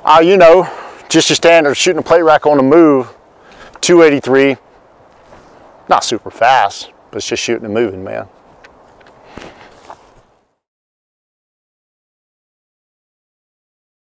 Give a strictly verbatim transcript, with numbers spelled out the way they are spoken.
Uh, you know, just your standard shooting a plate rack on the move, two eighty-three. Not super fast, but it's just shooting and moving, man.